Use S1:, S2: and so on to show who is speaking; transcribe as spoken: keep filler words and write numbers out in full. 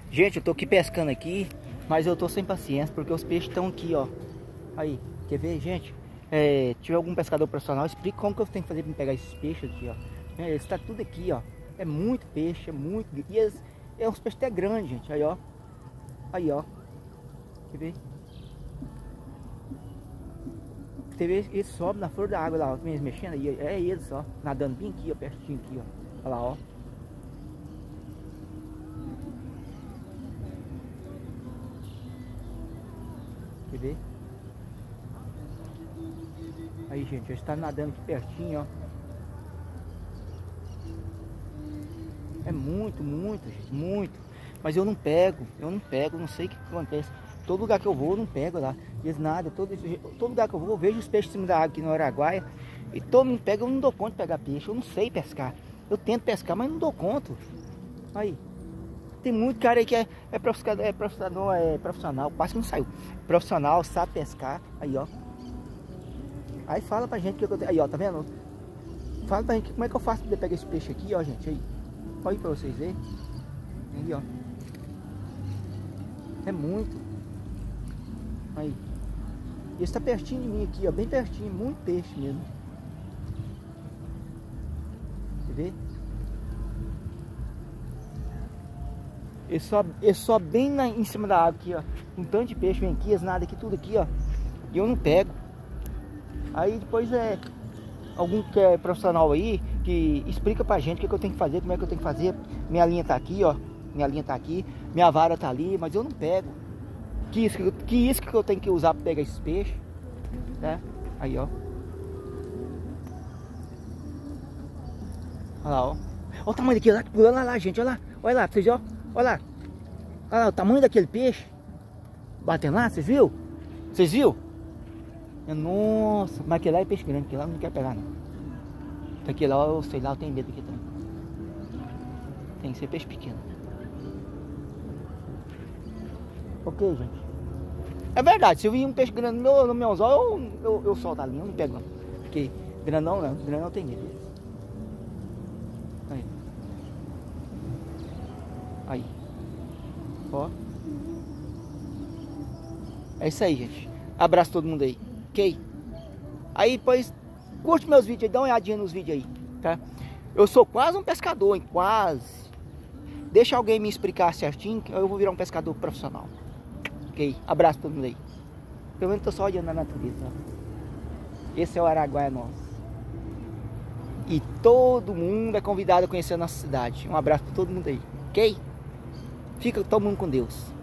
S1: Gente, eu tô aqui pescando aqui, mas eu tô sem paciência porque os peixes estão aqui, ó. Aí, quer ver, gente? É, tiver algum pescador profissional, explica como que eu tenho que fazer para pegar esses peixes aqui, ó. É, está tudo aqui, ó. É muito peixe, é muito. E eles, é uns peixes até grandes, gente. Aí, ó. Aí, ó. Quer ver? Você vê, eles sobem na flor da água lá, ó. Eles mexendo aí. É eles, ó. Nadando bem aqui, ó. Pertinho aqui, ó. Olha lá, ó. Quer ver? Aí, gente, já está nadando aqui pertinho, ó. É muito, muito, gente, muito. Mas eu não pego, eu não pego, não sei o que acontece. Todo lugar que eu vou, eu não pego lá. Eles nada, todo, todo lugar que eu vou, eu vejo os peixes em cima da água aqui no Araguaia. E todo mundo pega, eu não dou conta de pegar peixe, eu não sei pescar. Eu tento pescar, mas não dou conta. Aí. Tem muito cara aí que é, é, profissional, é profissional, é profissional, quase que não saiu. Profissional, sabe pescar. Aí, ó. Aí fala pra gente que eu tenho. Aí, ó, tá vendo? Fala pra gente como é que eu faço pra pegar esse peixe aqui, ó, gente. Aí. Olha aí pra vocês verem. Aí, ó. É muito. Aí. E esse tá pertinho de mim aqui, ó. Bem pertinho. Muito peixe mesmo. Quer ver? Ele sobe, ele sobe bem na, em cima da água aqui, ó. Um tanto de peixe vem aqui, as nada aqui, tudo aqui, ó. E eu não pego. Aí depois é algum que é profissional aí que explica pra gente o que, que eu tenho que fazer, como é que eu tenho que fazer. Minha linha tá aqui, ó. Minha linha tá aqui, minha vara tá ali, mas eu não pego. Que isso que, que isso que eu tenho que usar pra pegar esses peixes, né? Aí, ó. Olha lá, ó. Olha o tamanho daquele lá, pulando lá, lá, gente, olha lá. Olha lá, pra vocês, ó. Olha lá. Olha lá o tamanho daquele peixe. Batendo lá, vocês viram? Vocês viram? Nossa, mas aquele lá é peixe grande, aquele lá não quer pegar não. Aquele lá, eu sei lá, eu tenho medo aqui também. Tem que ser peixe pequeno. Ok, gente. É verdade, se eu vir um peixe grande no meu, no meu anzol, eu, eu, eu solto a linha, eu não pego não. Porque grandão não, grandão tem medo. Aí. Aí. Ó. É isso aí, gente. Abraço todo mundo aí. Ok? Aí, depois, curte meus vídeos aí, dá uma olhadinha nos vídeos aí, tá? Eu sou quase um pescador, hein? Quase. Deixa alguém me explicar certinho, que eu vou virar um pescador profissional. Ok? Abraço todo mundo aí. Pelo menos tô só olhando a natureza, ó. Esse é o Araguaia nosso. E todo mundo é convidado a conhecer a nossa cidade. Um abraço pra todo mundo aí, ok? Fica todo mundo com Deus.